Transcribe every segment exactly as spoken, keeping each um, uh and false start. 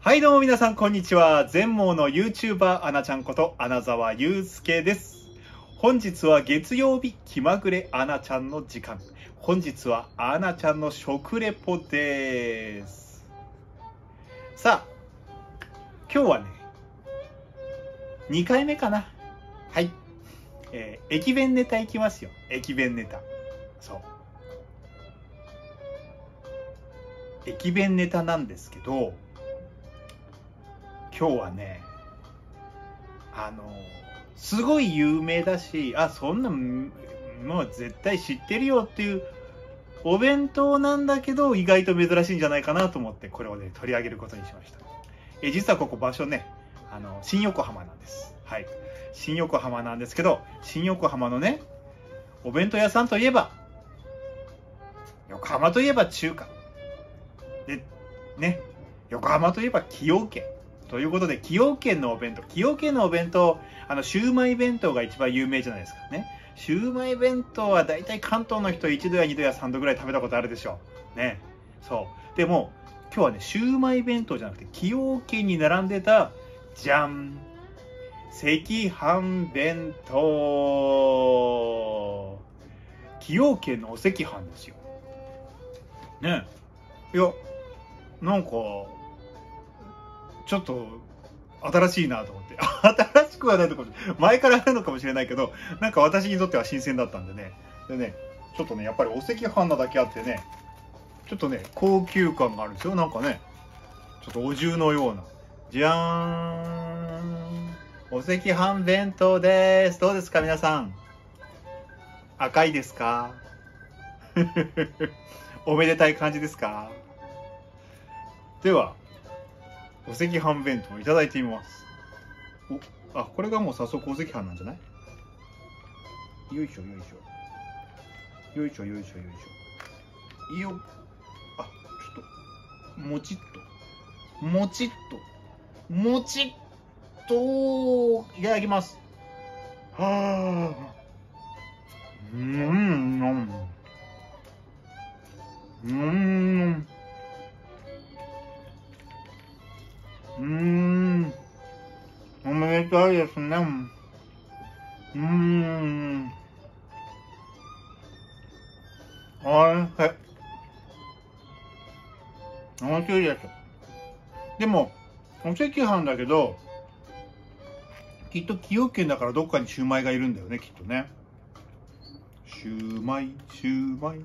はいどうも皆さんこんにちは。全盲の YouTuber アナちゃんこと穴澤雄介です。本日は月曜日気まぐれアナちゃんの時間。本日はアナちゃんの食レポです。さあ今日はねにかいめかな。はい、えー、駅弁ネタいきますよ。駅弁ネタ。そう駅弁ネタなんですけど、今日はねあのすごい有名だし、あそんなもう絶対知ってるよっていうお弁当なんだけど、意外と珍しいんじゃないかなと思ってこれをね取り上げることにしました。え実はここ場所ね、あの新横浜なんです。はい、新横浜なんですけど、新横浜のねお弁当屋さんといえば、横浜といえば中華でね、横浜といえば崎陽軒ということで、崎陽軒のお弁当、崎陽軒のお弁当、あのシウマイ弁当が一番有名じゃないですかね。シウマイ弁当は大体関東の人いちどやにどやさんどぐらい食べたことあるでしょうね。そうでも今日はねシウマイ弁当じゃなくて、崎陽軒に並んでたじゃん、赤飯弁当。崎陽軒のお赤飯ですよね。いやなんかちょっと新しいなと思って、新しくはないのかもしれない、前からあるのかもしれないけど、なんか私にとっては新鮮だったんでね。でねちょっとねやっぱりお赤飯なだけあってね、ちょっとね高級感があるんですよ。なんかねちょっとお重のような、じゃーん、お赤飯弁当です。どうですか皆さん、赤いですか？おめでたい感じですか？ではお赤飯弁当いただいてみます。お、あ、これがもう早速お赤飯なんじゃない？よいしょよいしょよいしょよいしょよいしょ、いいよ。あ、ちょっともちっともちっともちっといただきます。はあ、うんうんうんうん、おめでたいですね。うん、おいしい。面白いです。でもお赤飯だけど、きっと崎陽軒だからどっかにシューマイがいるんだよね、きっとね。シューマイシューマイ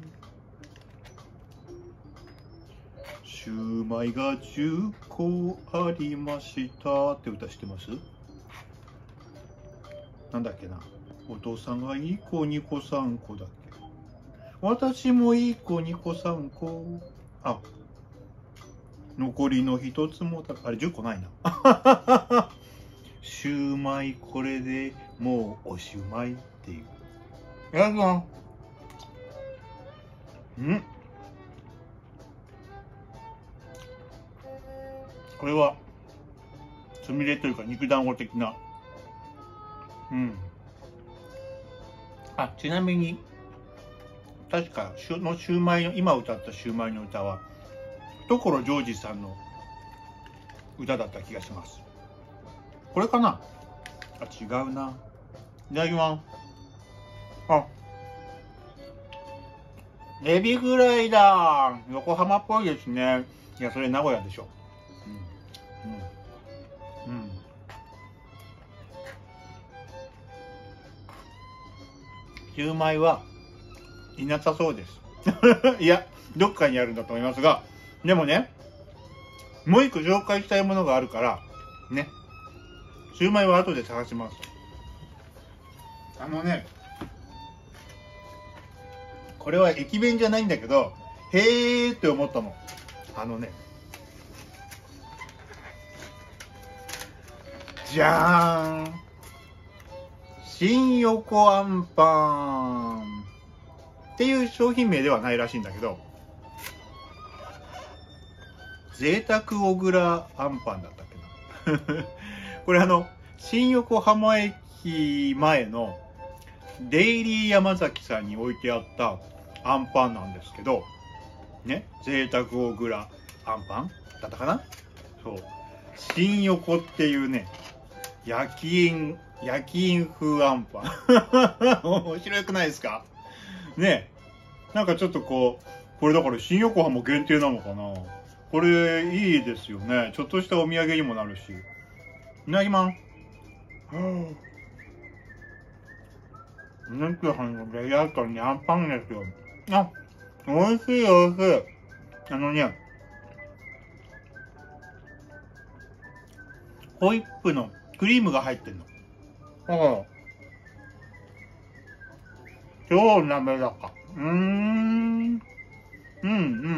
シューマイがじゅっこありましたって歌知ってます？なんだっけな、お父さんがいい子にこさんこだっけ、私もいい子にこさんこ、あ、残りの一つもだ、あれじゅっこないな。シューマイこれでもうおしゅうまいっていう。いただきます。んこれはつみれというか肉団子的な。うん。あ、ちなみに確かのシューマイの、今歌ったシューマイの歌は所ジョージさんの歌だった気がします。これかなあ、違うな。いただきます。あ、エビフライだ。横浜っぽいですね。いや、それ名古屋でしょ。うんうんうん、シューマイはいなさそうです。いや、どっかにあるんだと思いますが、でもね、もう一個紹介したいものがあるからね、シューマイは後で探します。あのね、これは駅弁じゃないんだけど、へーって思ったの。あのね、じゃーん、新横あんパンっていう商品名ではないらしいんだけど、贅沢小倉あんパンだったっけな。これあの新横浜駅前のデイリー山崎さんに置いてあったあんパンなんですけどね、贅沢小倉あんパンだったかな。そう新横っていうね、焼き印、焼き印風あんパン。面白くないですかね。なんかちょっとこう、これだから新横浜限定なのかな。これいいですよね。ちょっとしたお土産にもなるし。いただきます。ネクハンのレイアウトにあんパンですよ。あ、美味しい美味しい。あのね、ホイップのクリームが入ってんの。だから、超滑らか。うーん。うんうん。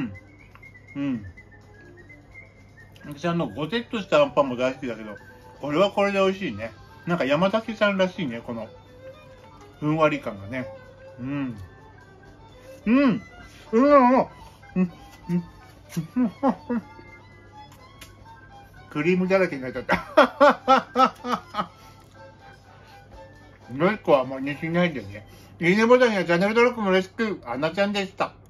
うん。私あの、ゴテッとしたあんパンも大好きだけど、これはこれで美味しいね。なんか山崎さんらしいね、この、ふんわり感がね。うん。うん。うん。うん。うん。クリームだらけになっちゃった。もう一個はあんまりしないでね。いいねボタンやチャンネル登録もよろしく、あなちゃんでした。